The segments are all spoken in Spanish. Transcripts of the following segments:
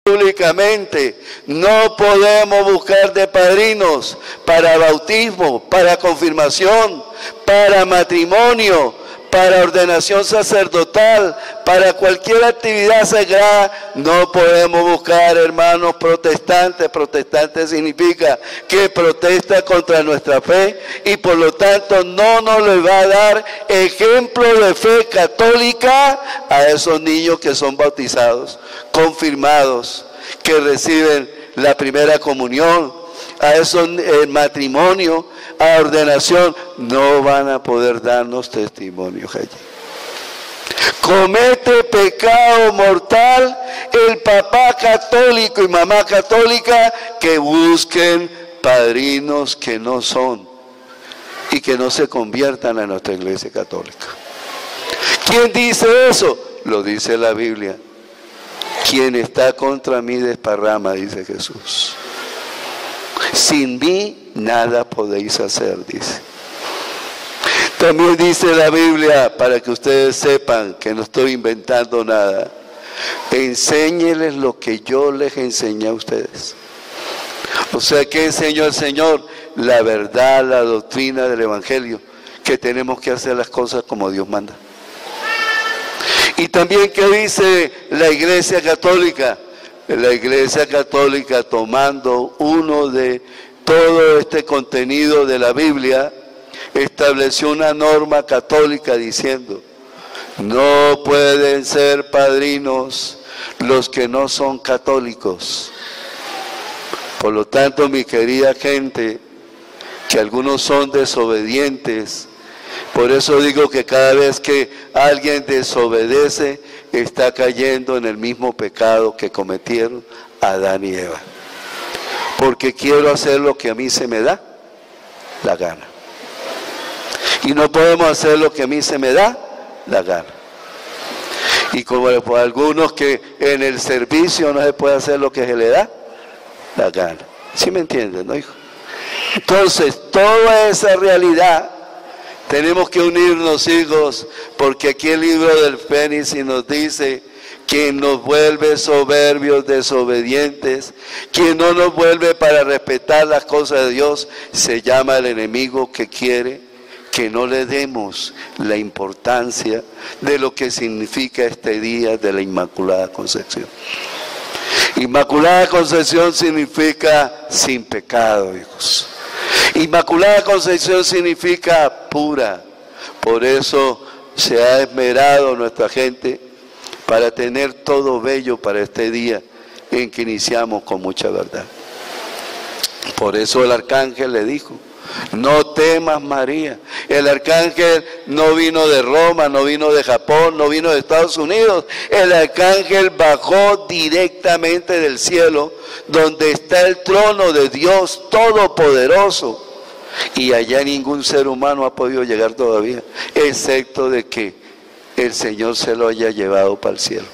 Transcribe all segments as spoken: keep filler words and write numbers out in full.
públicamente. No podemos buscar de padrinos para bautismo, para confirmación, para matrimonio, para ordenación sacerdotal, para cualquier actividad sagrada. No podemos buscar hermanos protestantes. Protestante significa que protesta contra nuestra fe y por lo tanto no nos le va a dar ejemplo de fe católica a esos niños que son bautizados, confirmados, que reciben la primera comunión, a esos eh, matrimonios, a ordenación. No van a poder darnos testimonios allí. Comete pecado mortal el papá católico y mamá católica que busquen padrinos que no son y que no se conviertan a nuestra iglesia católica. ¿Quién dice eso? Lo dice la Biblia. Quien está contra mí desparrama, dice Jesús. Sin mí nada podéis hacer, dice. También dice la Biblia, para que ustedes sepan que no estoy inventando nada, enséñeles lo que yo les enseñé a ustedes. O sea, ¿qué enseñó el Señor? La verdad, la doctrina del Evangelio, que tenemos que hacer las cosas como Dios manda. Y también, ¿qué dice la Iglesia Católica? La Iglesia Católica, tomando uno de todo este contenido de la Biblia, estableció una norma católica diciendo: no pueden ser padrinos los que no son católicos. Por lo tanto, mi querida gente, que algunos son desobedientes, por eso digo que cada vez que alguien desobedece, está cayendo en el mismo pecado que cometieron Adán y Eva. Porque quiero hacer lo que a mí se me da la gana. Y no podemos hacer lo que a mí se me da la gana. Y como por algunos que en el servicio no se puede hacer lo que se le da la gana. ¿Sí me entienden, no, hijo? Entonces, toda esa realidad tenemos que unirnos, hijos, porque aquí el libro del Génesis nos dice: quien nos vuelve soberbios, desobedientes, quien no nos vuelve para respetar las cosas de Dios, se llama el enemigo, que quiere que no le demos la importancia de lo que significa este día de la Inmaculada Concepción. Inmaculada Concepción significa sin pecado, hijos. Inmaculada Concepción significa pura. Por eso se ha esmerado nuestra gente para tener todo bello para este día en que iniciamos con mucha verdad. Por eso el arcángel le dijo: no temas, María. El arcángel no vino de Roma, no vino de Japón, no vino de Estados Unidos. El arcángel bajó directamente del cielo, donde está el trono de Dios Todopoderoso. Y allá ningún ser humano ha podido llegar todavía, excepto de que el Señor se lo haya llevado para el cielo.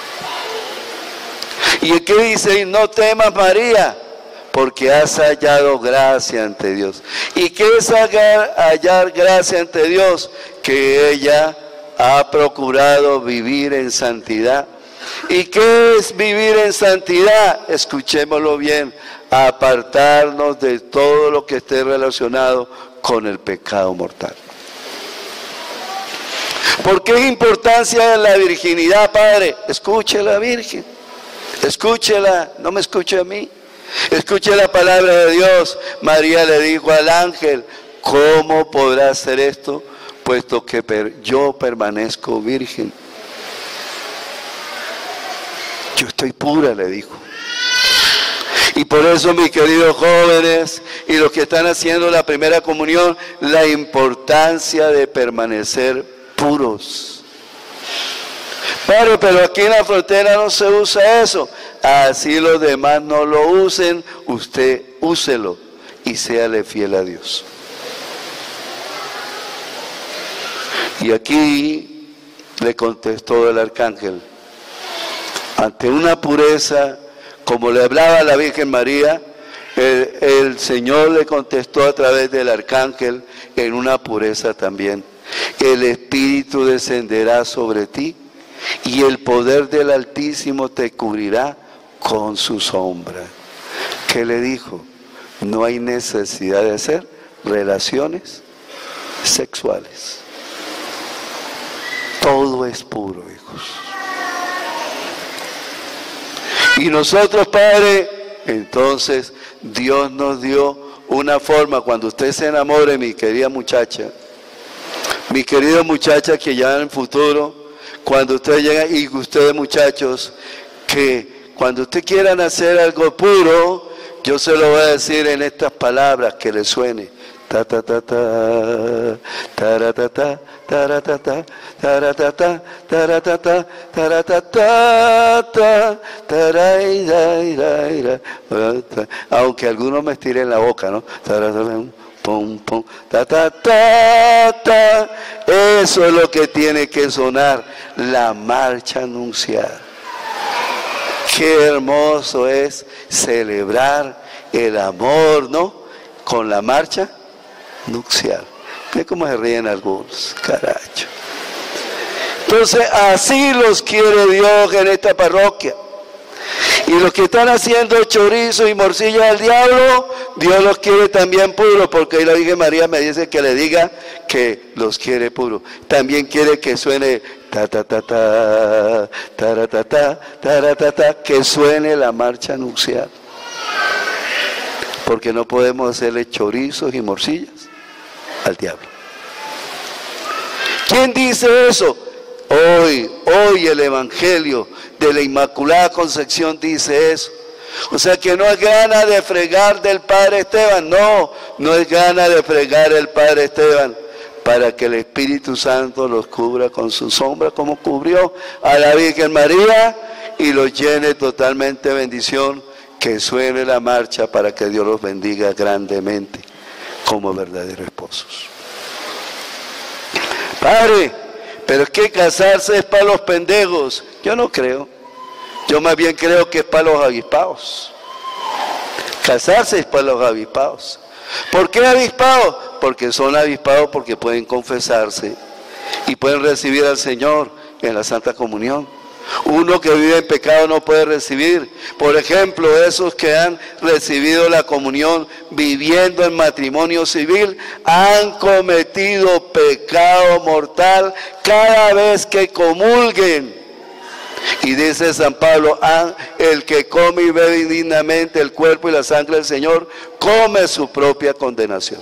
¿Y el que dice? No temas, María, porque has hallado gracia ante Dios. ¿Y qué es hallar, hallar gracia ante Dios? Que ella ha procurado vivir en santidad. ¿Y qué es vivir en santidad? Escuchémoslo bien: apartarnos de todo lo que esté relacionado con el pecado mortal. ¿Por qué es importancia en la virginidad, Padre? Escuche la Virgen, escúchela, no me escuche a mí. Escuche la palabra de Dios. María le dijo al ángel: ¿cómo podrá hacer esto, puesto que per yo permanezco virgen? Yo estoy pura, le dijo. Y por eso, mis queridos jóvenes y los que están haciendo la primera comunión, la importancia de permanecer puros. Padre, pero aquí en la frontera no se usa eso. Así los demás no lo usen, usted úselo y séale fiel a Dios. Y aquí le contestó el arcángel, ante una pureza, como le hablaba a la Virgen María, el, el Señor le contestó a través del arcángel en una pureza también. El Espíritu descenderá sobre ti y el poder del Altísimo te cubrirá con su sombra. ¿Qué le dijo? No hay necesidad de hacer relaciones sexuales. Todo es puro, hijos. Y nosotros, Padre, entonces Dios nos dio una forma. Cuando usted se enamore, mi querida muchacha, mi querida muchacha que ya en el futuro, cuando usted llega, y ustedes muchachos, que cuando usted quieran hacer algo puro, yo se lo voy a decir en estas palabras que le suene. Ta ta ta ta, taratata, taratata, taratata, taratata, taratata, taraidairaira. Aunque algunos me estiren la boca, ¿no? Pum, pum, ta, ta, ta, ta. Eso es lo que tiene que sonar, la marcha nupcial. Qué hermoso es celebrar el amor, ¿no? Con la marcha nupcial. Ve cómo se ríen algunos, caracho. Entonces, así los quiere Dios en esta parroquia. Y los que están haciendo chorizo y morcilla al diablo, Dios los quiere también puros, porque ahí la Virgen María me dice que le diga que los quiere puros. También quiere que suene ta ta ta ta, ta ta ta, ta ta ta, que suene la marcha nupcial. Porque no podemos hacerle chorizos y morcillas al diablo. ¿Quién dice eso? Hoy, hoy el Evangelio de la Inmaculada Concepción dice eso. O sea que no es gana de fregar del Padre Esteban, no, no es gana de fregar el Padre Esteban, para que el Espíritu Santo los cubra con su sombra, como cubrió a la Virgen María, y los llene totalmente de bendición. Que suene la marcha para que Dios los bendiga grandemente como verdaderos esposos. Padre, pero es que casarse es para los pendejos. Yo no creo. Yo más bien creo que es para los avispados. Casarse es para los avispados. ¿Por qué avispados? Porque son avispados porque pueden confesarse y pueden recibir al Señor en la Santa Comunión. Uno que vive en pecado no puede recibir. Por ejemplo, esos que han recibido la comunión viviendo en matrimonio civil han cometido pecado mortal cada vez que comulguen. Y dice San Pablo, ah, el que come y bebe indignamente el cuerpo y la sangre del Señor, come su propia condenación.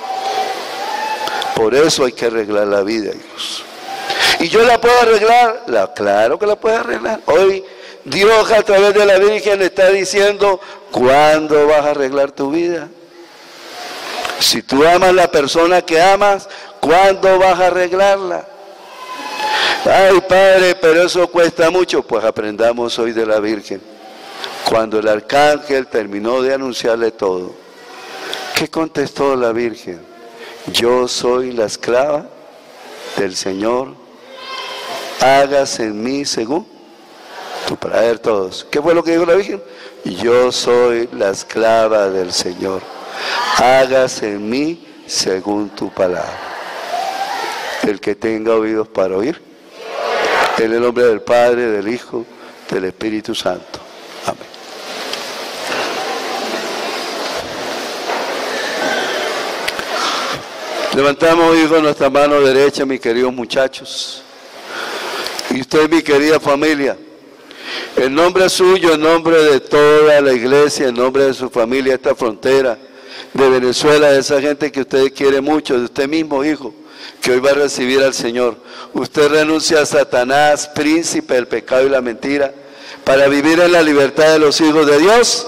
Por eso hay que arreglar la vida, hijos. ¿Y yo la puedo arreglar? La, claro que la puedo arreglar. Hoy Dios a través de la Virgen le está diciendo, ¿cuándo vas a arreglar tu vida? Si tú amas a la persona que amas, ¿cuándo vas a arreglarla? Ay, Padre, pero eso cuesta mucho. Pues aprendamos hoy de la Virgen. Cuando el arcángel terminó de anunciarle todo, ¿qué contestó la Virgen? Yo soy la esclava del Señor. Hágase en mí según tu palabra. A ver todos, ¿qué fue lo que dijo la Virgen? Yo soy la esclava del Señor. Hágase en mí según tu palabra. El que tenga oídos para oír. En el nombre del Padre, del Hijo, del Espíritu Santo. Amén. Levantamos, hijos, nuestra mano derecha, mis queridos muchachos. Y usted, mi querida familia, en nombre suyo, en nombre de toda la iglesia, en nombre de su familia, esta frontera de Venezuela, de esa gente que usted quiere mucho, de usted mismo, hijo, que hoy va a recibir al Señor. Usted renuncia a Satanás, príncipe del pecado y la mentira, para vivir en la libertad de los hijos de Dios.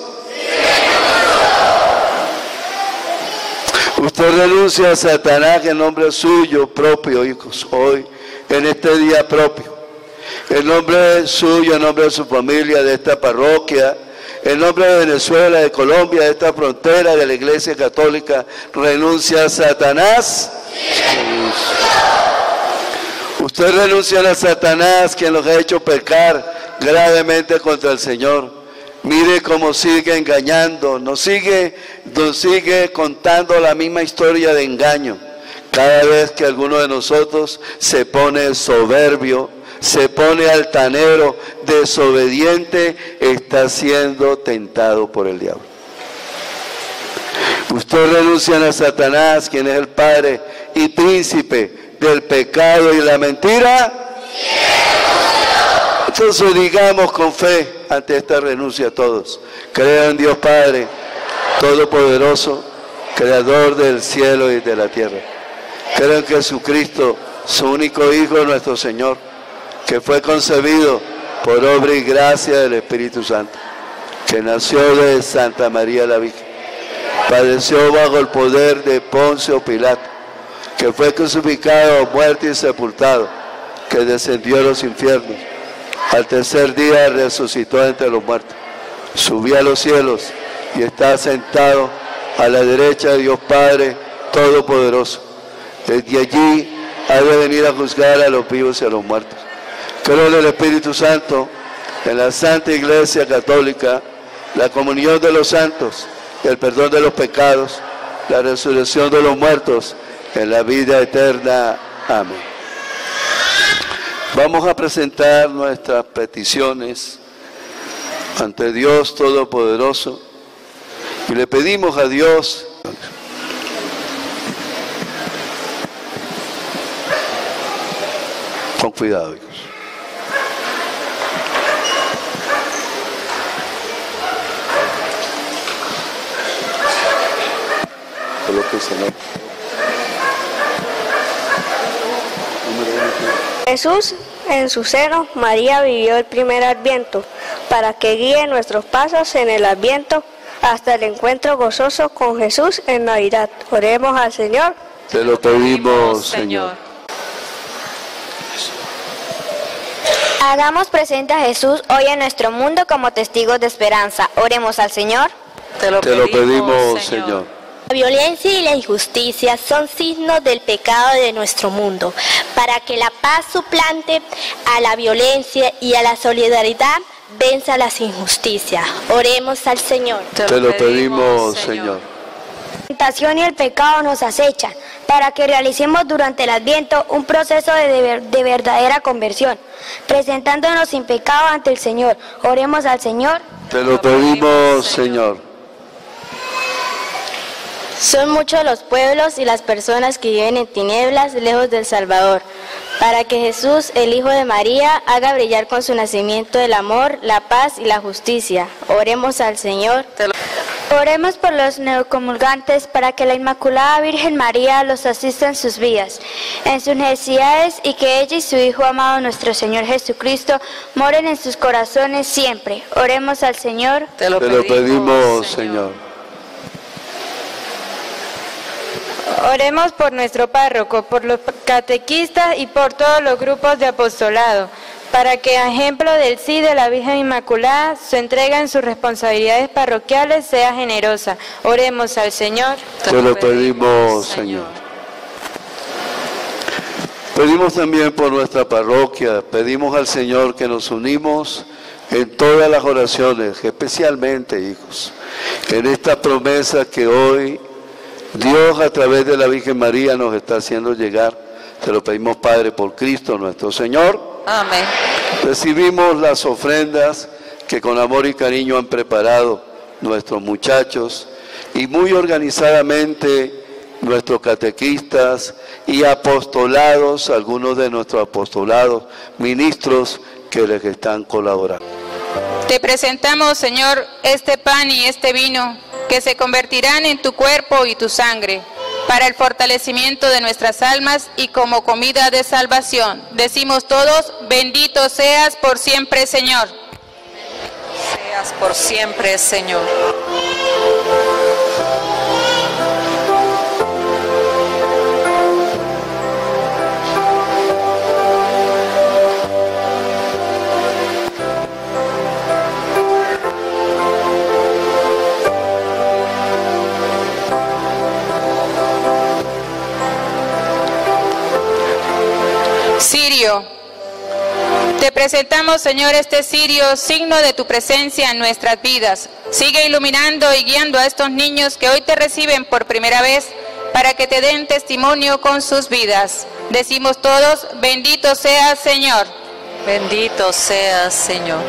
Usted renuncia a Satanás en nombre suyo propio, hijos, hoy, en este día propio. En nombre suyo, en nombre de su familia, de esta parroquia, en nombre de Venezuela, de Colombia, de esta frontera, de la Iglesia Católica, renuncia a Satanás. Usted renuncia a Satanás, quien los ha hecho pecar gravemente contra el Señor. Mire cómo sigue engañando, nos sigue, nos sigue contando la misma historia de engaño. Cada vez que alguno de nosotros se pone soberbio, se pone altanero, desobediente, está siendo tentado por el diablo. Ustedes renuncian a Satanás, quien es el padre y príncipe del pecado y la mentira. Entonces digamos con fe ante esta renuncia todos: creo en Dios Padre Todopoderoso, Creador del cielo y de la tierra. Creo en Jesucristo, su único Hijo, nuestro Señor, que fue concebido por obra y gracia del Espíritu Santo, que nació de Santa María la Virgen, padeció bajo el poder de Poncio Pilato, que fue crucificado, muerto y sepultado, que descendió a los infiernos, al tercer día resucitó entre los muertos, subió a los cielos y está sentado a la derecha de Dios Padre Todopoderoso. Desde allí ha de venir a juzgar a los vivos y a los muertos. Creo en el Espíritu Santo, en la Santa Iglesia Católica, la comunión de los santos, el perdón de los pecados, la resurrección de los muertos, en la vida eterna. Amén. Vamos a presentar nuestras peticiones ante Dios Todopoderoso y le pedimos a Dios con cuidado, hijos. Jesús, en su seno, María vivió el primer Adviento, para que guíe nuestros pasos en el Adviento hasta el encuentro gozoso con Jesús en Navidad. Oremos al Señor. Te lo pedimos, Señor. Hagamos presente a Jesús hoy en nuestro mundo como testigos de esperanza. Oremos al Señor. Te lo Te lo pedimos, pedimos, Señor. Señor. La violencia y la injusticia son signos del pecado de nuestro mundo. Para que la paz suplante a la violencia y a la solidaridad, venza las injusticias. Oremos al Señor. Te lo pedimos, Señor. La tentación y el pecado nos acechan, para que realicemos durante el Adviento un proceso de, de, de verdadera conversión, presentándonos sin pecado ante el Señor. Oremos al Señor. Te lo pedimos, Señor. Son muchos los pueblos y las personas que viven en tinieblas lejos del Salvador, para que Jesús, el Hijo de María, haga brillar con su nacimiento el amor, la paz y la justicia. Oremos al Señor. Oremos por los neocomulgantes, para que la Inmaculada Virgen María los asista en sus vidas, en sus necesidades, y que ella y su Hijo amado, nuestro Señor Jesucristo, moren en sus corazones siempre. Oremos al Señor. Te lo Te lo pedimos, pedimos, Señor. Señor. Oremos por nuestro párroco, por los catequistas y por todos los grupos de apostolado, para que, a ejemplo del sí de la Virgen Inmaculada, su entrega en sus responsabilidades parroquiales sea generosa. Oremos al Señor. Te lo pedimos, Señor. Pedimos también por nuestra parroquia, pedimos al Señor que nos unimos en todas las oraciones, especialmente, hijos, en esta promesa que hoy Dios a través de la Virgen María nos está haciendo llegar. Te lo pedimos, Padre, por Cristo nuestro Señor. Amén. Recibimos las ofrendas que con amor y cariño han preparado nuestros muchachos y muy organizadamente nuestros catequistas y apostolados, algunos de nuestros apostolados, ministros que les están colaborando. Te presentamos, Señor, este pan y este vino, que se convertirán en tu cuerpo y tu sangre, para el fortalecimiento de nuestras almas y como comida de salvación. Decimos todos: bendito seas por siempre, Señor. Seas por siempre, Señor. Cirio. Te presentamos, Señor, este cirio, signo de tu presencia en nuestras vidas. Sigue iluminando y guiando a estos niños que hoy te reciben por primera vez, para que te den testimonio con sus vidas. Decimos todos: bendito seas, Señor. Bendito seas, Señor.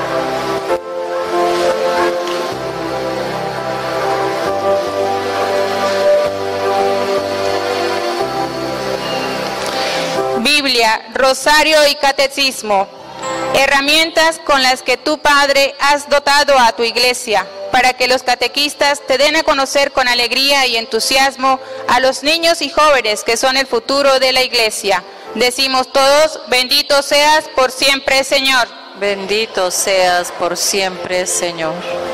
Biblia, rosario y catecismo, herramientas con las que tú, Padre, has dotado a tu iglesia, para que los catequistas te den a conocer con alegría y entusiasmo a los niños y jóvenes que son el futuro de la iglesia. Decimos todos, bendito seas por siempre, Señor. Bendito seas por siempre, Señor.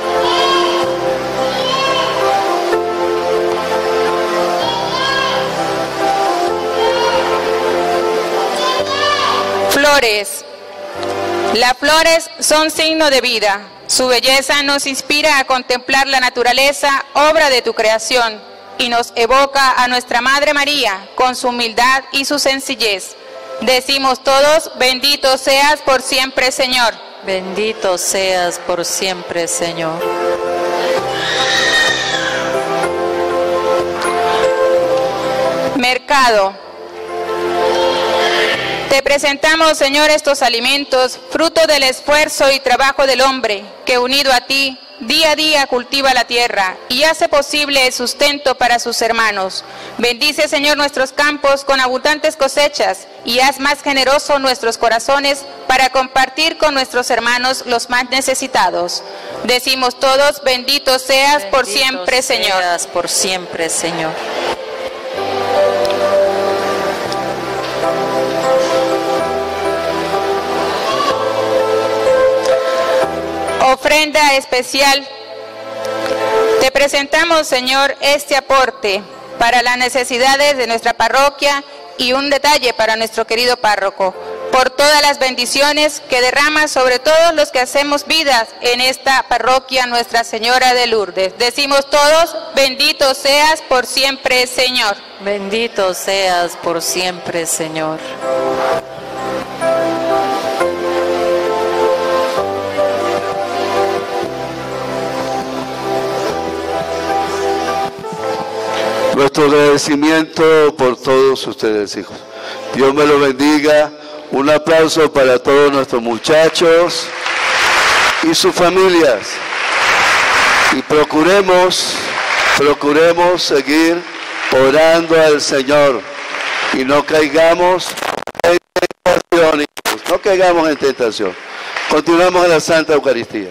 Flores. Las flores son signo de vida. Su belleza nos inspira a contemplar la naturaleza, obra de tu creación, y nos evoca a nuestra Madre María con su humildad y su sencillez. Decimos todos, bendito seas por siempre, Señor. Bendito seas por siempre, Señor. Mercado. Te presentamos, Señor, estos alimentos, fruto del esfuerzo y trabajo del hombre, que unido a ti, día a día cultiva la tierra y hace posible el sustento para sus hermanos. Bendice, Señor, nuestros campos con abundantes cosechas y haz más generosos nuestros corazones para compartir con nuestros hermanos los más necesitados. Decimos todos, bendito seas bendito por siempre, Señor. Seas por siempre, Señor. Ofrenda especial. Te presentamos, Señor, este aporte para las necesidades de nuestra parroquia y un detalle para nuestro querido párroco, por todas las bendiciones que derrama sobre todos los que hacemos vidas en esta parroquia Nuestra Señora de Lourdes. Decimos todos, bendito seas por siempre, Señor. Bendito seas por siempre, Señor. Nuestro agradecimiento por todos ustedes, hijos. Dios me los bendiga. Un aplauso para todos nuestros muchachos y sus familias. Y procuremos, procuremos seguir orando al Señor y no caigamos en tentación, hijos. No caigamos en tentación. Continuamos en la Santa Eucaristía.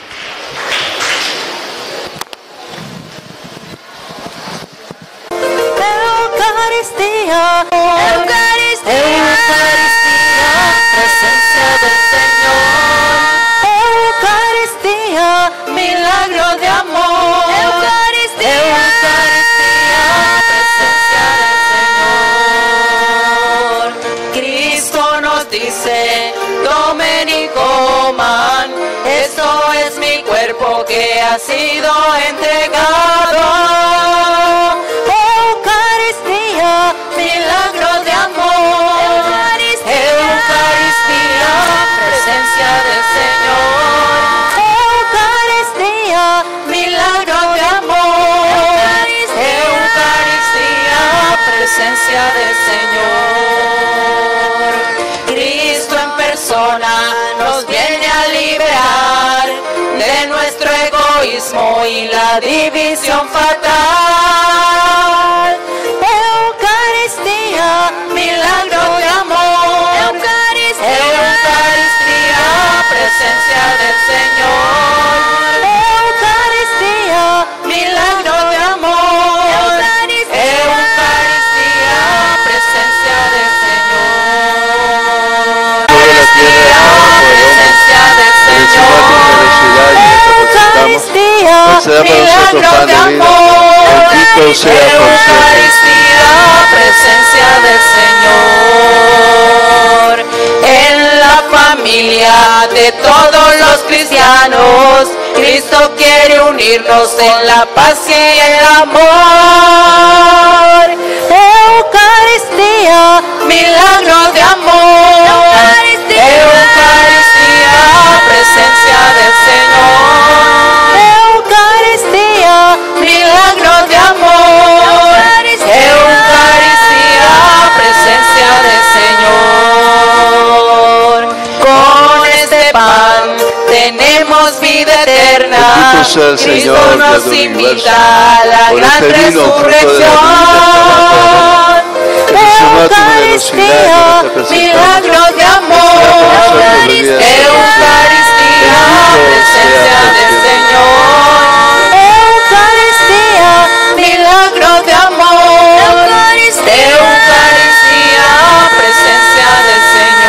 Eucaristía, Eucaristía, Eucaristía, presencia del Señor. Eucaristía, milagro de amor. Eucaristía, Eucaristía, presencia del Señor. Cristo nos dice, tomen y coman, esto es mi cuerpo que ha sido entregado. Milagro de amor, Eucaristía, Eucaristía, presencia del Señor. Eucaristía, milagro de amor, Eucaristía, presencia del Señor. Cristo en persona nos viene a liberar de nuestro egoísmo y la división fatal. Eucaristía, milagro de amor. Eucaristía, Eucaristía, presencia del Señor. Eucaristía, milagro de amor. Eucaristía, presencia del Señor. Eucaristía, presencia del Señor. Eucaristía, milagro de amor. Bendito sea por siempre. Presencia del Señor en la familia de todos los cristianos. Cristo quiere unirnos en la paz y el amor. Eucaristía, milagro de amor. Eucaristía, presencia del Señor. Eucaristía, milagro de amor. Eucaristía, presencia del Señor. sea el Cristo Señor nos del universo. invita a la Por gran este vino, fruto de la resurrección. Eucaristía, milagro de amor. Eucaristía, presencia del Señor. Eucaristía, milagro de amor. Eucaristía, presencia del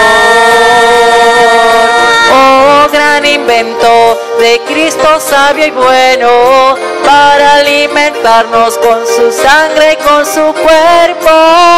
Señor. Oh, gran invento de Cristo sabio y bueno, para alimentarnos con su sangre y con su cuerpo.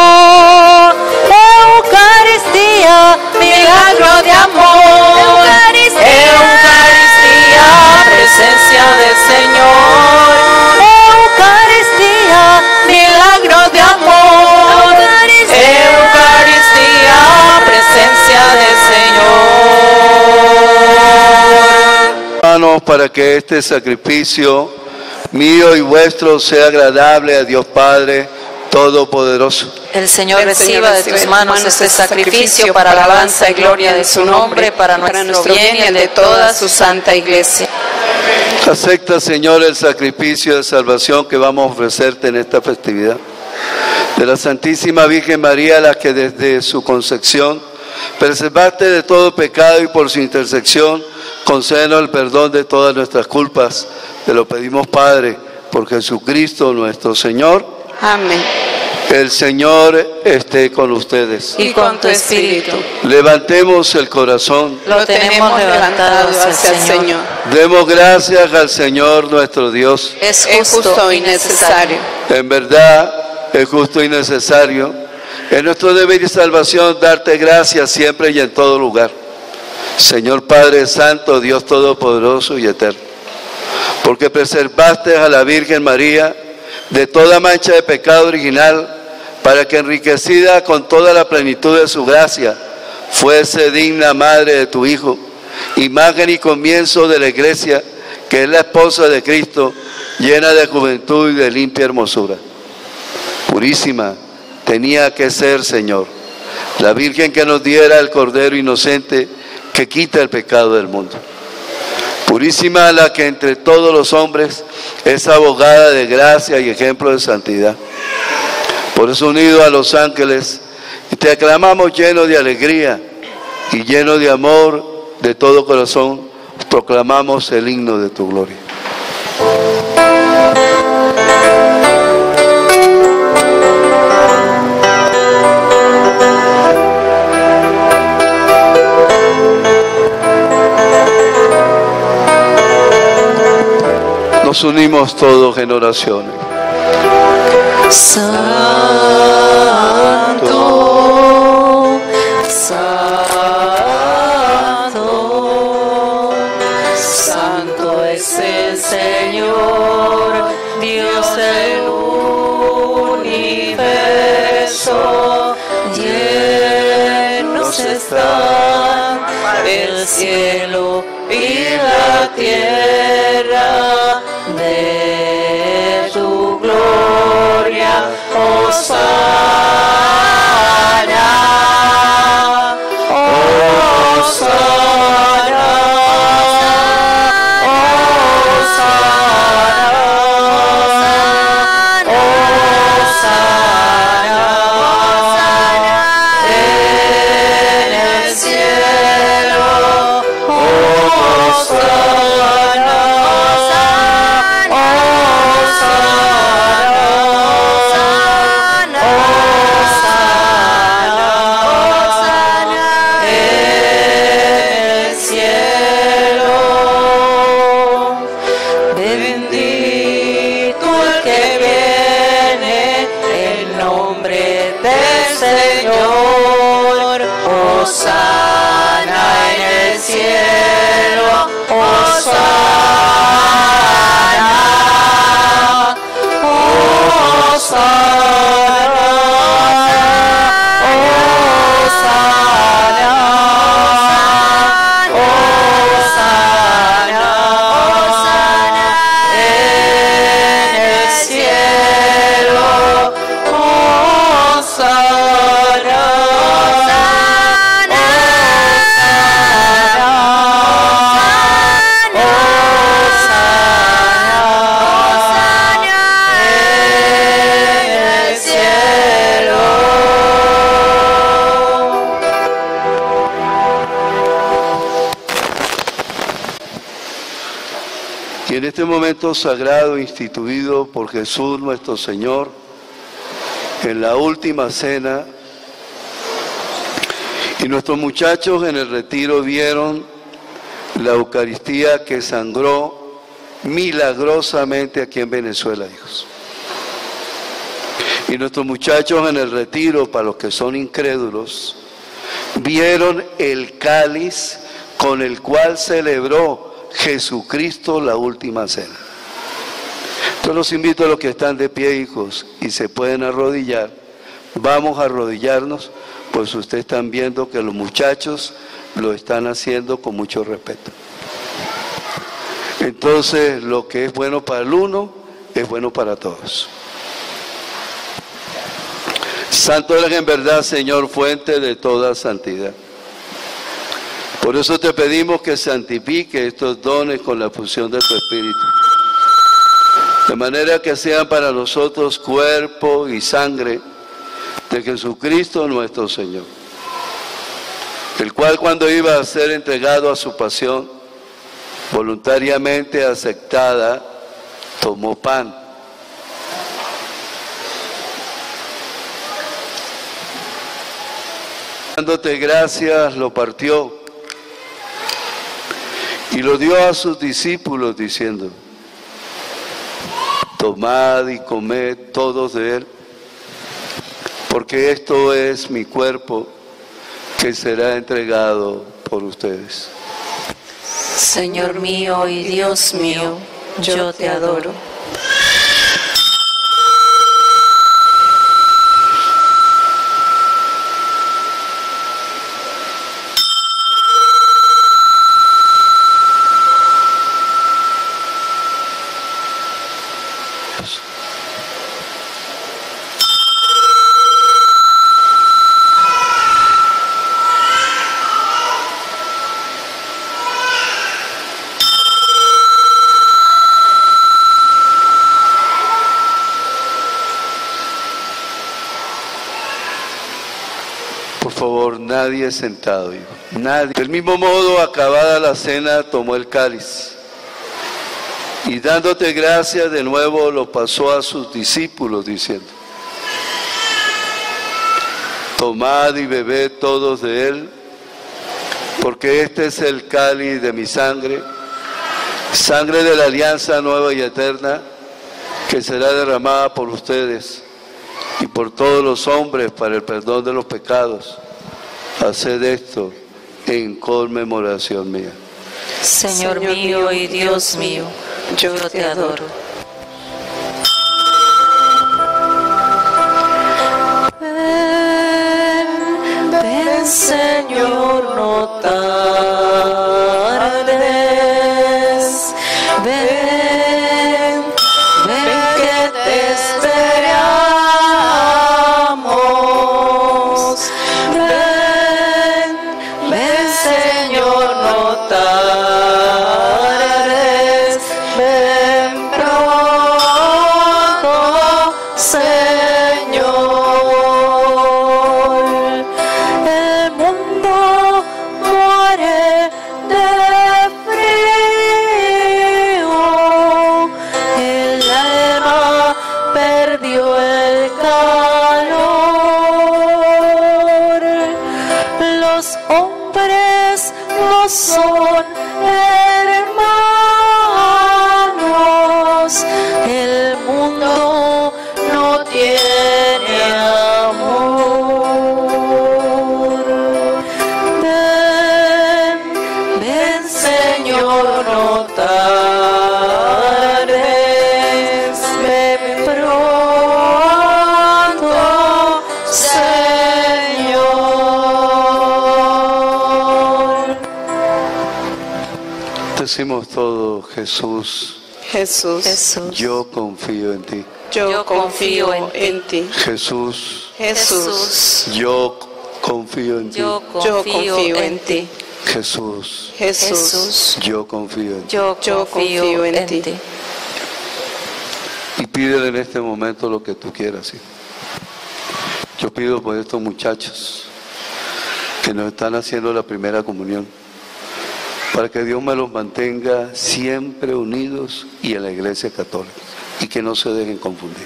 Eucaristía, milagro de amor. Eucaristía, presencia del Señor. Eucaristía, milagro de amor. Eucaristía, presencia del Señor. Hermanos, para que este sacrificio mío y vuestro sea agradable a Dios Padre Todopoderoso. El Señor El Señor reciba de recibe tus manos este sacrificio para alabanza y gloria de su nombre, para nuestro bien y el de toda su santa iglesia. Acepta, Señor, el sacrificio de salvación que vamos a ofrecerte en esta festividad. De la Santísima Virgen María, la que desde su concepción preservaste de todo pecado y por su intersección concédenos el perdón de todas nuestras culpas. Te lo pedimos, Padre, por Jesucristo nuestro Señor. Amén. El Señor esté con ustedes. Y con tu espíritu. Levantemos el corazón. Lo tenemos levantado hacia el Señor. Demos gracias al Señor nuestro Dios. Es Es justo y necesario. En verdad, es justo y necesario. Es nuestro deber y salvación darte gracias siempre y en todo lugar. Señor Padre Santo, Dios Todopoderoso y Eterno, porque preservaste a la Virgen María de toda mancha de pecado original, para que enriquecida con toda la plenitud de su gracia, fuese digna madre de tu Hijo, imagen y comienzo de la Iglesia, que es la esposa de Cristo, llena de juventud y de limpia hermosura. Purísima tenía que ser, Señor, la Virgen que nos diera el Cordero inocente que quita el pecado del mundo. Purísima la que entre todos los hombres es abogada de gracia y ejemplo de santidad. Por eso, unido a los ángeles, te aclamamos lleno de alegría y lleno de amor de todo corazón, proclamamos el himno de tu gloria. Nos unimos todos en oración. Santo, santo, santo es el Señor, Dios del universo. Llenos están el cielo y la tierra de tu gloria. Hosana, Hosana, Hosana, Hosana, en el cielo. Hosana, Hosana, Hosana. Y en este momento sagrado instituido por Jesús nuestro Señor, en la última cena, y nuestros muchachos en el retiro vieron la Eucaristía que sangró milagrosamente aquí en Venezuela, hijos. Y nuestros muchachos en el retiro, para los que son incrédulos, vieron el cáliz con el cual celebró Jesucristo la última cena. Yo los invito a los que están de pie, hijos, y se pueden arrodillar. Vamos a arrodillarnos, pues ustedes están viendo que los muchachos lo están haciendo con mucho respeto. Entonces, lo que es bueno para el uno, es bueno para todos. Santo eres en verdad, Señor, fuente de toda santidad. Por eso te pedimos que santifique estos dones con la fusión de tu Espíritu, de manera que sean para nosotros cuerpo y sangre de Jesucristo nuestro Señor, el cual, cuando iba a ser entregado a su pasión, voluntariamente aceptada, tomó pan. Dándote gracias, lo partió y lo dio a sus discípulos diciendo: tomad y comed todos de él, porque esto es mi cuerpo que será entregado por ustedes. Señor mío y Dios mío, yo te adoro. Por favor, nadie sentado, hijo. Nadie. Del mismo modo, acabada la cena, tomó el cáliz y, dándote gracias, de nuevo lo pasó a sus discípulos diciendo: tomad y bebed todos de él, porque este es el cáliz de mi sangre, sangre de la alianza nueva y eterna, que será derramada por ustedes y por todos los hombres para el perdón de los pecados. Haced esto en conmemoración mía. Señor mío y Dios mío, yo te adoro. Ven, ven, Señor, no tardes. Ven, ven que te esperamos. Ven, ven, Señor, no tardes. Ven pronto, Señor. El mundo muere de frío, el alma perdió el calor. Los hombres no son hermanos, el mundo no tiene amor. Ven, ven, Señor, no tardes. Ven pronto, Señor. Decimos todo: Jesús, Jesús, Jesús, yo confío en ti. yo confío en ti. Jesús, Jesús, yo confío en ti. yo Yo confío en ti. Jesús, Jesús, yo confío en ti. Yo Yo confío en ti. Y pídele en este momento lo que tú quieras, ¿sí? Yo pido por estos muchachos que nos están haciendo la primera comunión, para que Dios me los mantenga siempre unidos y en la Iglesia Católica, y que no se dejen confundir.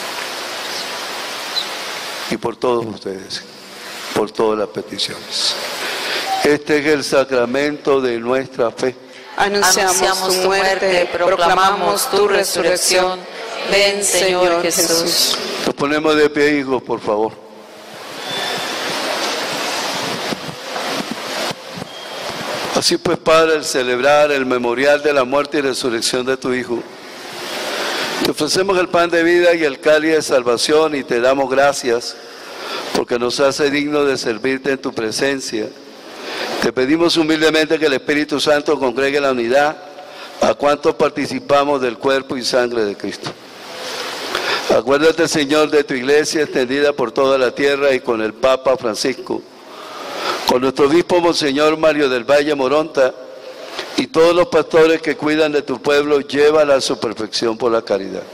Y por todos ustedes, por todas las peticiones. Este es el sacramento de nuestra fe. Anunciamos, Anunciamos tu muerte, proclamamos tu resurrección. Ven, Señor Jesús. Nos ponemos de pie, hijos, por favor. Así pues, Padre, al celebrar el memorial de la muerte y resurrección de tu Hijo, te ofrecemos el pan de vida y el cáliz de salvación y te damos gracias porque nos hace dignos de servirte en tu presencia. Te pedimos humildemente que el Espíritu Santo congregue la unidad a cuantos participamos del cuerpo y sangre de Cristo. Acuérdate, Señor, de tu iglesia extendida por toda la tierra y con el Papa Francisco, con nuestro obispo Monseñor Mario del Valle Moronta y todos los pastores que cuidan de tu pueblo, llévala a su perfección por la caridad.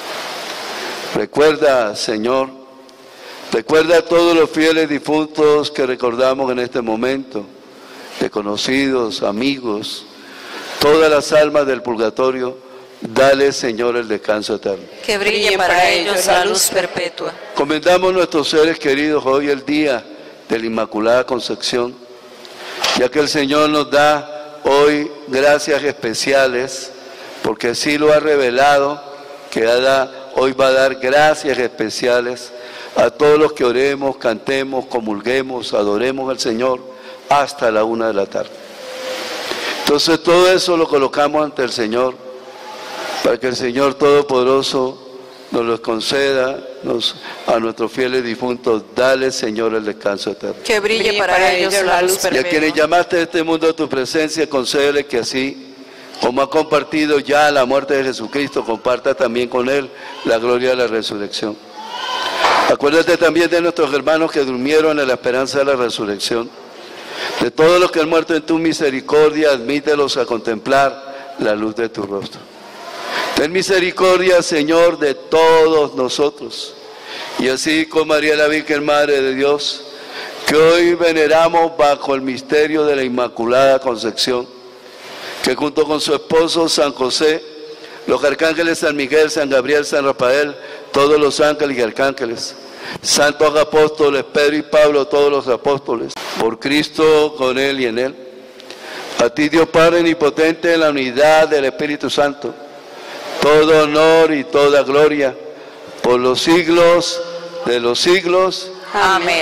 Recuerda, Señor, recuerda a todos los fieles difuntos que recordamos en este momento, de conocidos, amigos, todas las almas del purgatorio, dale, Señor, el descanso eterno. Que brille para ellos la luz perpetua. Comendamos nuestros seres queridos hoy el día de la Inmaculada Concepción, ya que el Señor nos da hoy gracias especiales, porque así lo ha revelado, que hoy va a dar gracias especiales a todos los que oremos, cantemos, comulguemos, adoremos al Señor hasta la una de la tarde. Entonces todo eso lo colocamos ante el Señor, para que el Señor Todopoderoso nos los conceda nos, a nuestros fieles difuntos. Dale, Señor, el descanso eterno. Que brille para, para ellos la luz perpetua. Y a quienes llamaste a este mundo a tu presencia, concédele que así, como ha compartido ya la muerte de Jesucristo, comparta también con Él la gloria de la resurrección. Acuérdate también de nuestros hermanos que durmieron en la esperanza de la resurrección. De todos los que han muerto en tu misericordia, admítelos a contemplar la luz de tu rostro. Ten misericordia, Señor, de todos nosotros. Y así con María la Virgen Madre de Dios, que hoy veneramos bajo el misterio de la Inmaculada Concepción, que junto con su esposo San José, los arcángeles San Miguel, San Gabriel, San Rafael, todos los ángeles y arcángeles, santos apóstoles, Pedro y Pablo, todos los apóstoles, por Cristo, con Él y en Él, a ti Dios Padre omnipotente, en la unidad del Espíritu Santo, todo honor y toda gloria, por los siglos de los siglos. Amén.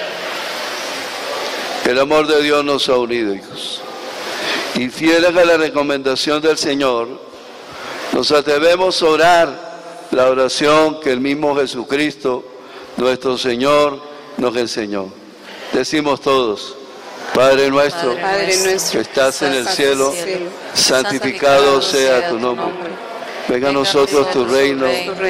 El amor de Dios nos ha unido, hijos. Y fieles a la recomendación del Señor, nos atrevemos a orar la oración que el mismo Jesucristo, nuestro Señor, nos enseñó. Decimos todos: Padre nuestro, Padre nuestro que estás en el cielo, santificado sea tu nombre. Venga a nosotros tu reino,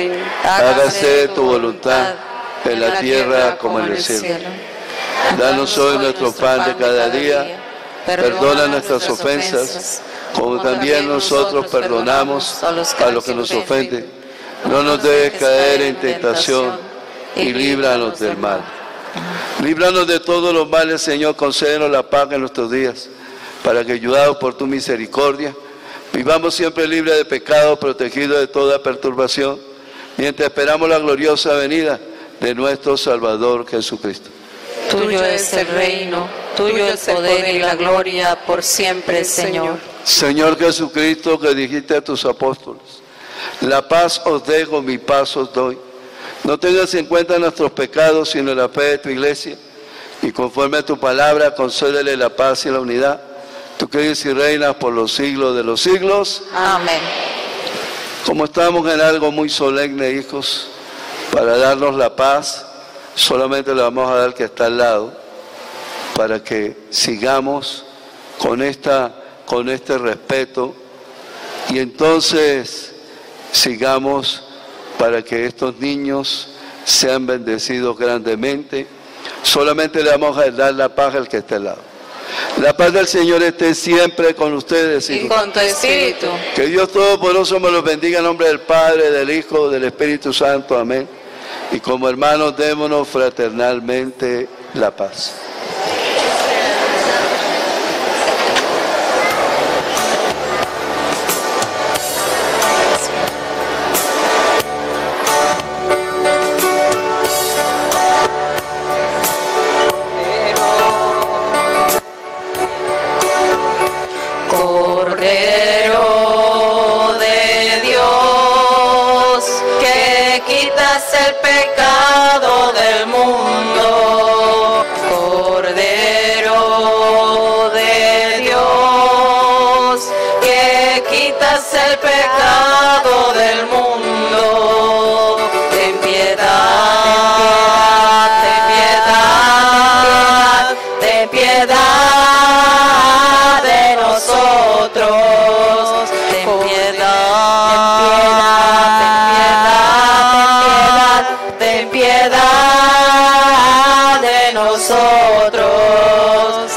hágase tu voluntad en la tierra como en el cielo. Danos hoy nuestro pan de cada día, perdona nuestras ofensas, como también nosotros perdonamos a los que nos ofenden. No nos dejes caer en tentación y líbranos del mal. Líbranos de todos los males, Señor, concédenos la paz en nuestros días, para que, ayudados por tu misericordia, vivamos siempre libres de pecado, protegidos de toda perturbación, mientras esperamos la gloriosa venida de nuestro Salvador Jesucristo. Tuyo es el reino, tuyo el poder y la gloria por siempre, Señor. Señor Jesucristo, que dijiste a tus apóstoles: la paz os dejo, mi paz os doy. No tengas en cuenta nuestros pecados, sino la fe de tu iglesia, y conforme a tu palabra, concédele la paz y la unidad. Tú que vives y reinas por los siglos de los siglos. Amén. Como estamos en algo muy solemne, hijos, para darnos la paz, solamente le vamos a dar que está al lado, para que sigamos con, esta, con este respeto, y entonces sigamos para que estos niños sean bendecidos grandemente. Solamente le vamos a dar la paz al que está al lado. La paz del Señor esté siempre con ustedes, hijos. Y con tu espíritu. Que Dios Todopoderoso me los bendiga en nombre del Padre, del Hijo, del Espíritu Santo. Amén. Y como hermanos, démonos fraternalmente la paz. nosotros,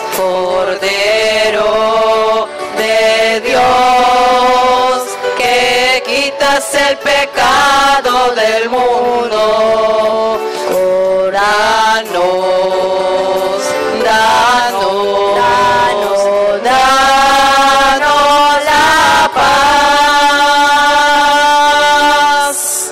Cordero de Dios, que quitas el pecado del mundo. Danos, danos, danos, danos la paz.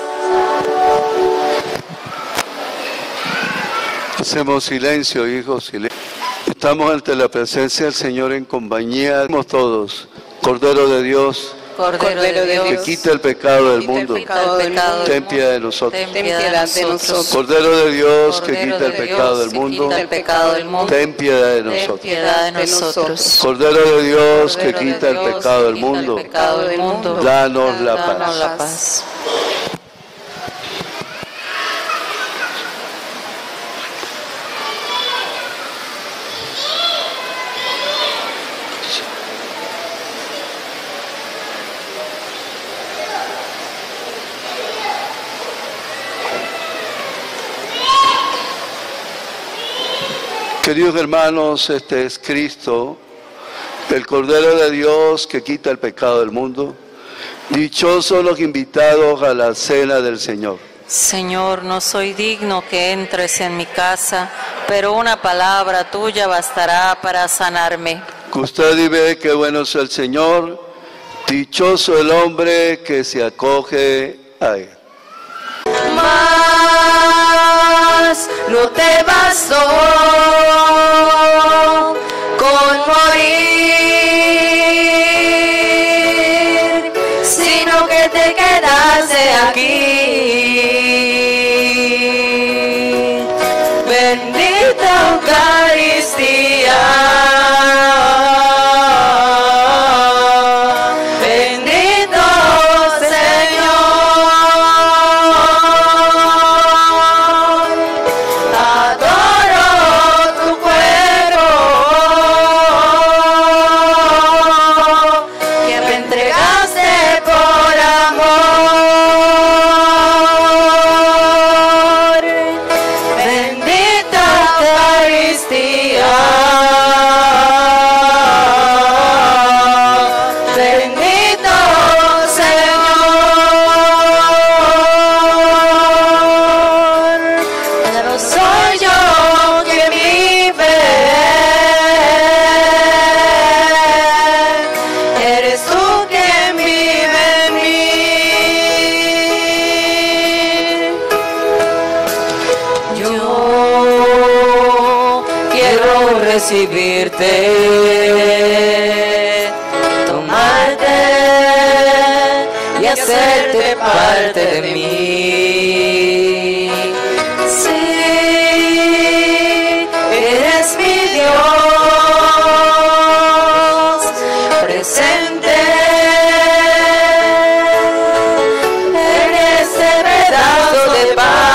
Hacemos silencio, hijos, silencio. Estamos ante la presencia del Señor en compañía. Somos todos, Cordero de Dios, Cordero de Dios, que quita el pecado del mundo. pecado del mundo. Ten piedad de nosotros. Ten piedad de nosotros. Cordero de Dios, que Cordero quita el de pecado Dios, del que mundo. quita el pecado del mundo. Ten piedad de Ten nosotros. piedad de nosotros. Cordero de Dios, que Cordero de quita el Dios, pecado del que quita el mundo. pecado del mundo. Danos la Danos paz. la paz. Queridos hermanos, este es Cristo, el Cordero de Dios que quita el pecado del mundo. Dichosos los invitados a la cena del Señor. Señor, no soy digno que entres en mi casa, pero una palabra tuya bastará para sanarme. Usted y ve qué bueno es el Señor. Dichoso el hombre que se acoge a Él. Mas no te bastó con morir, sino que te quedaste aquí. Bendita Eucaristía. Recibirte, tomarte y hacerte parte de mí. Sí, eres mi Dios presente en este pedazo de pan.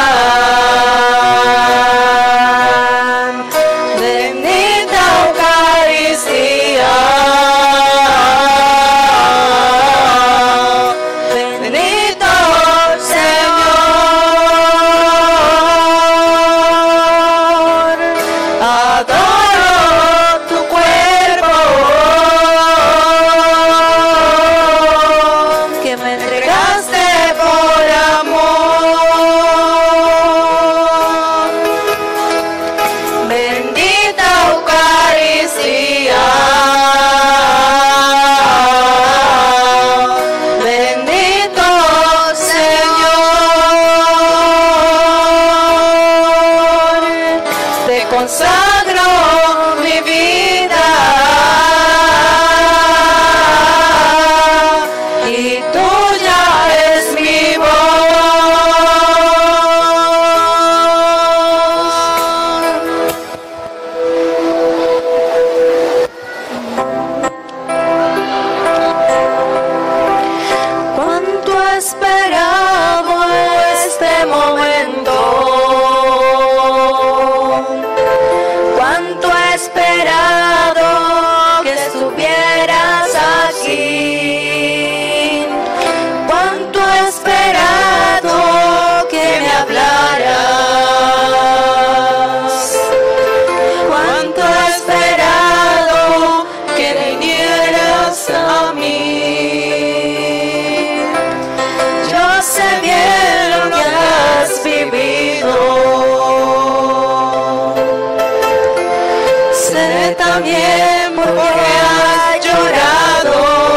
sé también por qué has llorado.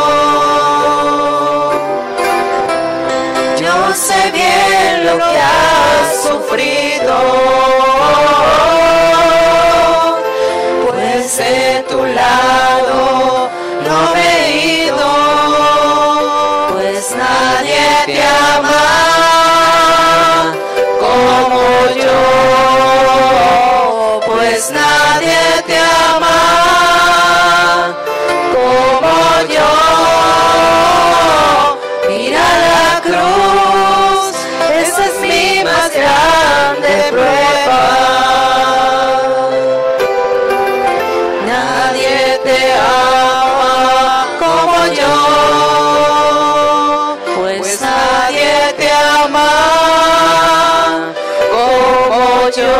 Yo sé bien lo que has sufrido, pues de tu lado no me he ido, pues nadie te ama como yo, pues nadie te ama como yo. Mira la cruz, esa es mi más grande prueba. Nadie te ama como yo, pues nadie te ama como yo,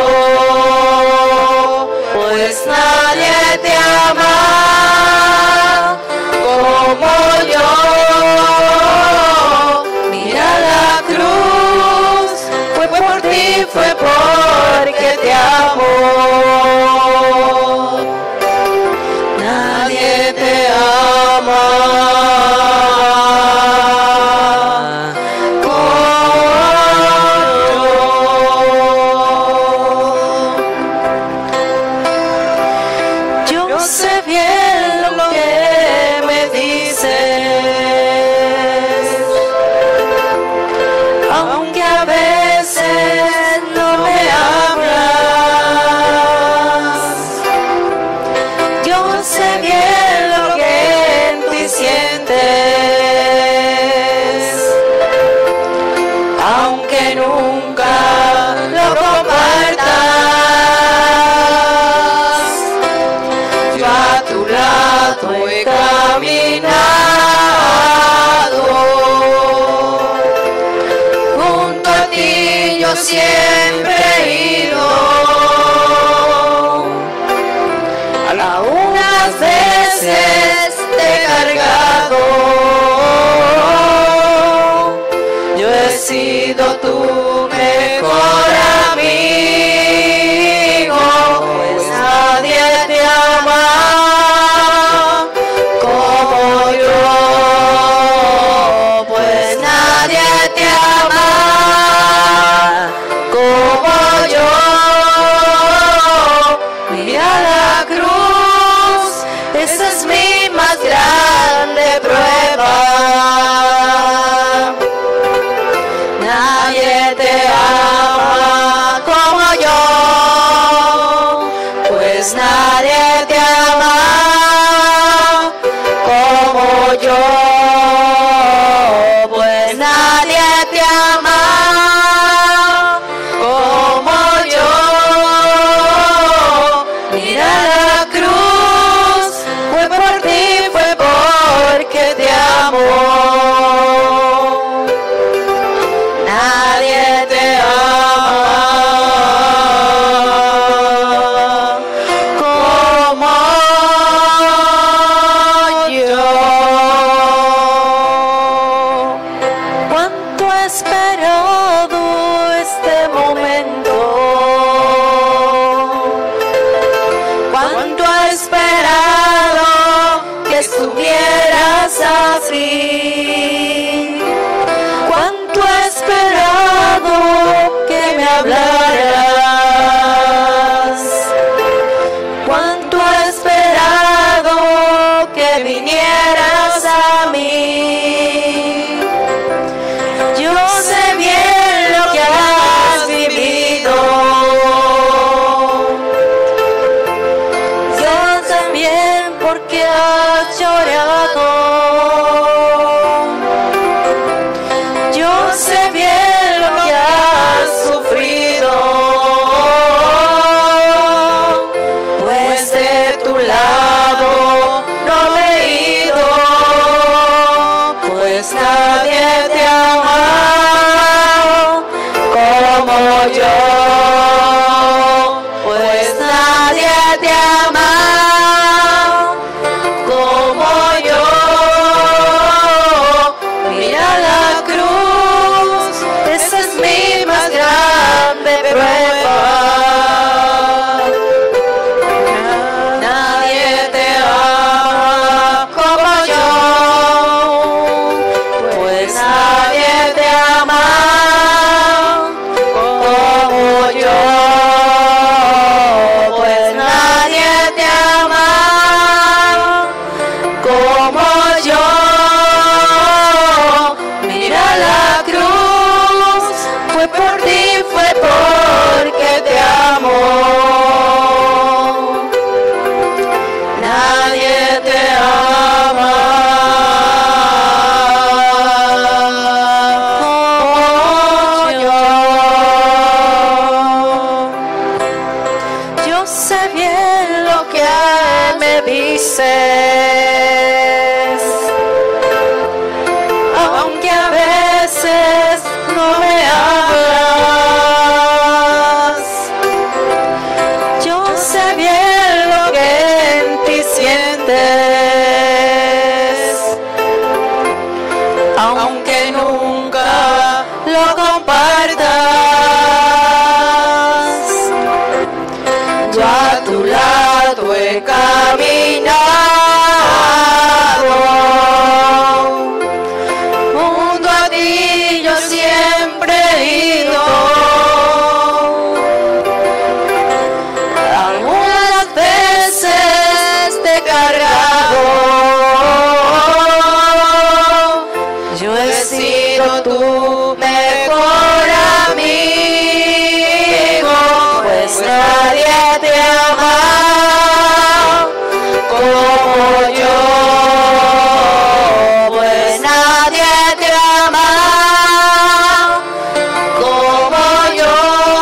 pues nadie te ama como yo. Mira la cruz, fue por ti, fue porque te amo. Nadie te ama como yo. Yo sé bien lo que me dices, aunque a veces no me hablas. Yo sé bien lo que en ti sientes, aunque nunca lo compartas. Yo a tu lado he caminado, junto a ti yo siempre he ido. Algunas veces te he cargado, yo he sido tu mejor amigo, pues nadie te ama como yo, pues nadie te ama como yo. Mira la cruz, esa es mi más grande prueba. Nadie te ama como yo, pues nadie te ama como yo, pues nadie te ama como yo. Mira la cruz, fue por ti, fue porque te amo. Nadie te ama como yo. Cuánto he esperado este momento, cuánto he esperado que estuvieras así, cuánto he esperado que me hablaras, cuánto he esperado que vinieras a mí. Yo sé bien lo que has vivido, yo sé bien por qué has llorado. Yo sé bien lo que has sufrido, pues de tu lado no me he ido, pues nadie te ama como yo, pues nadie te ama como yo. Mira la cruz, esa es mi más grande prueba. lo que me dices, aunque a veces no me hablas. Yo sé bien lo que en ti sientes, aunque nunca lo compartas. Yo a tu lado he caminado, junto a ti yo siempre he ido. Algunas veces te he cargado, yo he sido tu mejor amigo, pues nadie te ama como yo, pues nadie te ama como yo.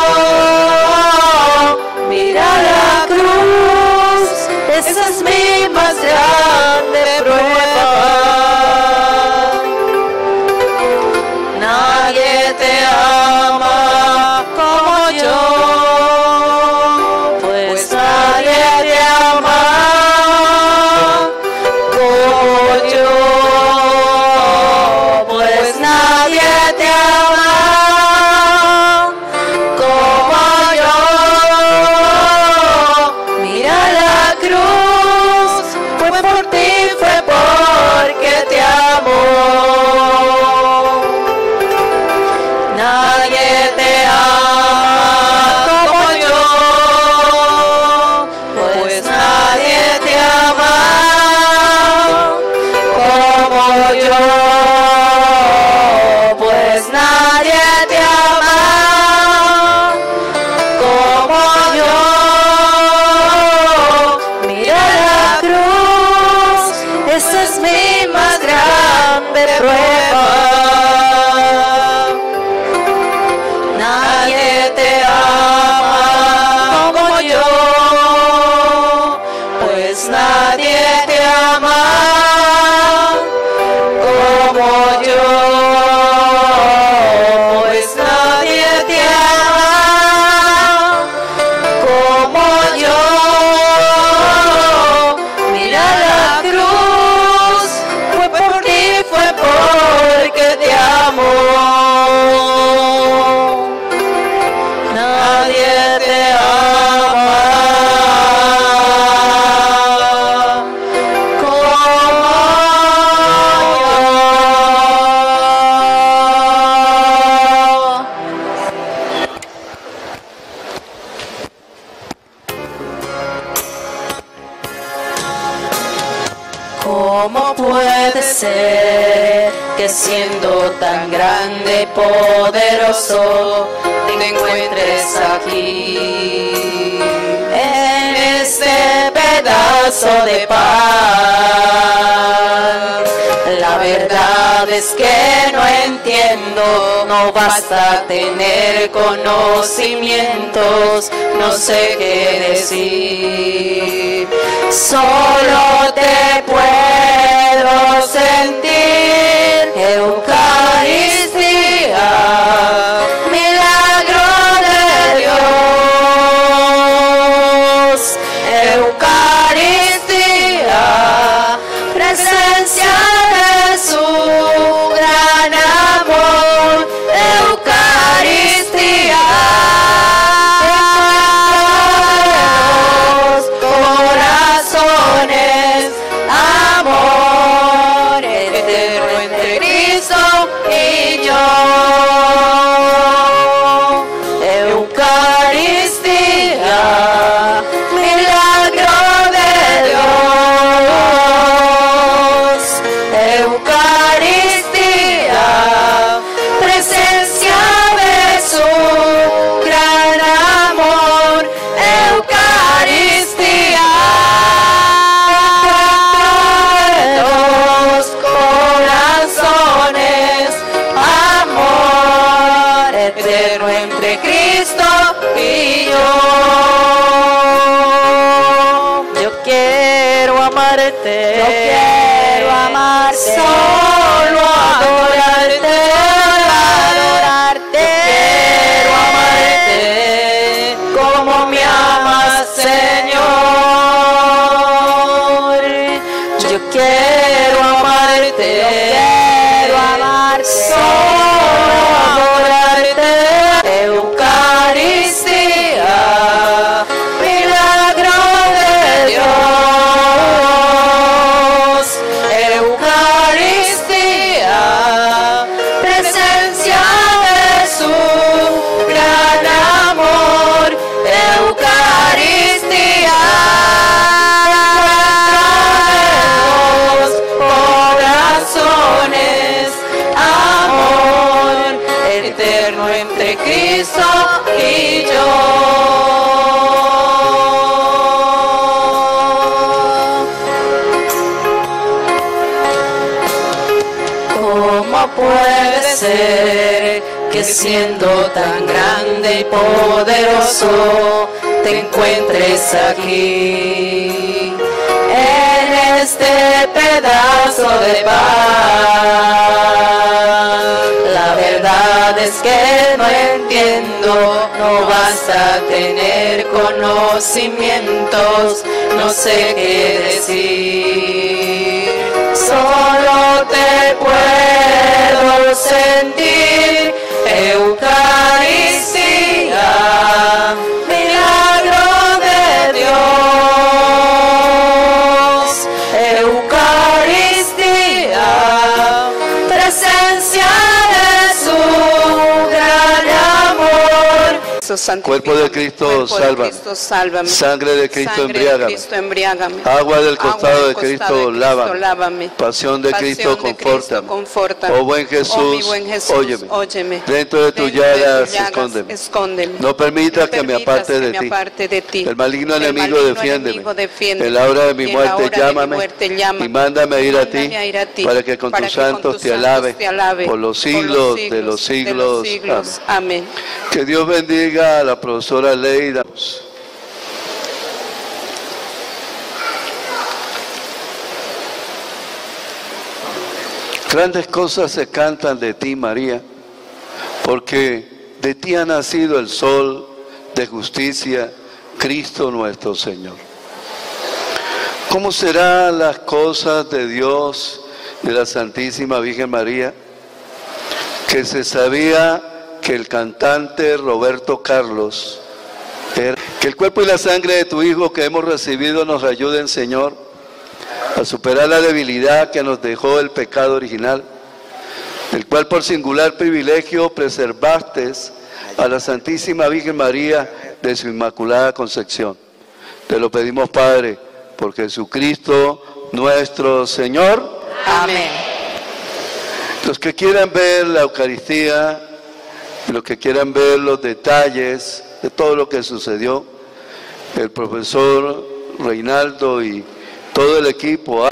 Mira la cruz, esa es mi más grande prueba. Nadie te ama como yo, pues nadie te ama como yo, pues nadie te ama como yo. Mira la cruz, fue por ti, fue porque te amo. Nadie te ama como yo, pues nadie te ama como yo, pues nadie te ama como yo. Mira la cruz, esa es mi más grande prueba. Nadie te ama como yo, pues nadie te ama como yo, pues nadie te ama como yo. Mira la cruz, fue por ti, fue porque te amo. Nadie te ama como yo. ¿Cómo puede ser que siendo tan grande y poderoso te encuentres aquí, en este pedazo de pan? La verdad es que no entiendo, no basta tener conocimientos, no sé qué decir. Solo te puedo sentir, Eucaristía, milagro de Dios. Eucaristía, presencia de su gran amor. Eucaristía, los corazones amarte. Yo quiero amarte. Solo adorarte. Adorarte. Quiero amarte como me amas, Señor. Yo quiero amarte. Yo quiero amarte. Solo adorarte. Eucaristía, milagro de Dios. Eucaristía, presencia de su gran amor. Eucaristía, encuentro de los corazones. Amor eterno entre Cristo y yo. ¿Cómo puede ser que siendo tan grande y poderoso te encuentres aquí, en este pedazo de pan? La verdad es que no entiendo, no basta tener conocimientos, no sé qué decir. Solo te puedo sentir. Eucaristía, milagro de Dios. Eucaristía, presencia de su gran amor. Cuerpo de Cristo, sálvame. sálvame. Sangre de Cristo, Sangre de embriágame. Cristo, embriágame. Agua del Agua costado del de Cristo, costado de lávame. lávame. Pasión de Pasión Cristo, de Cristo, confórtame. confórtame. Oh buen Jesús, Oh, mi buen Jesús, óyeme. óyeme. Dentro de tus Dentro de llagas, tus llagas, escóndeme. escóndeme. No permitas No que me permitas aparte que de me ti. aparte de ti. El maligno El enemigo, maligno defiéndeme. enemigo, defiéndeme. En la hora de mi Y en la muerte, hora de mi llámame, muerte, llámame. y mándame a ir a ti, Mándame a ir a ti, para que con para tus que con santos tus te santos alabe, te alabe, por los por los siglos de los siglos, de los siglos. siglos. Amén. Amén. Que Dios bendiga a la profesora Leida. Grandes cosas se cantan de ti, María, porque de ti ha nacido el sol de justicia, Cristo nuestro Señor. ¿Cómo serán las cosas de Dios, de la Santísima Virgen María? Que se sabía que el cantante Roberto Carlos, era, que el cuerpo y la sangre de tu Hijo que hemos recibido nos ayuden, Señor, a superar la debilidad que nos dejó el pecado original, el cual por singular privilegio preservaste a la Santísima Virgen María de su Inmaculada Concepción. Te lo pedimos, Padre, por Jesucristo nuestro Señor. Amén. Los que quieran ver la Eucaristía, los que quieran ver los detalles de todo lo que sucedió, el profesor Reinaldo y todo el equipo.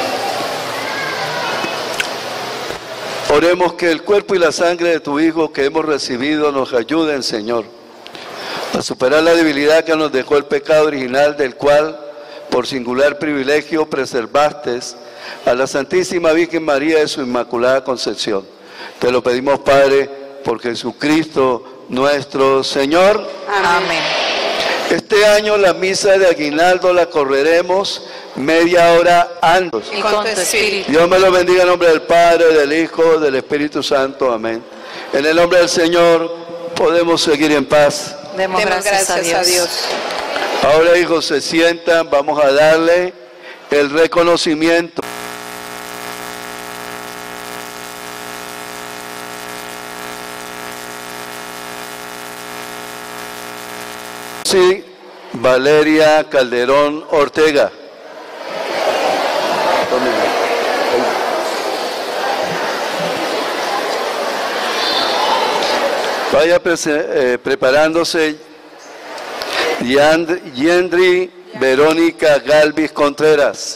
Oremos que el cuerpo y la sangre de tu Hijo que hemos recibido nos ayuden, Señor, a superar la debilidad que nos dejó el pecado original, del cual, por singular privilegio, preservaste a la Santísima Virgen María de su Inmaculada Concepción. Te lo pedimos, Padre, por Jesucristo nuestro Señor. Amén. Este año la misa de aguinaldo la correremos media hora antes. Y con tu espíritu. Dios me lo bendiga en nombre del Padre, del Hijo, del Espíritu Santo. Amén. En el nombre del Señor podemos seguir en paz. Demos, Demos gracias, gracias a Dios. a Dios. Ahora, hijos, se sientan, vamos a darle el reconocimiento. Sí, Valeria Calderón Ortega. Vaya eh, preparándose Yand Yendri Verónica Galvis Contreras.